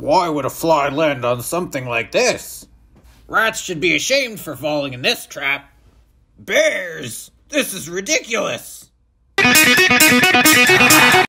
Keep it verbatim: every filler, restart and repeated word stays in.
Why would a fly land on something like this? Rats should be ashamed for falling in this trap. Bears! This is ridiculous!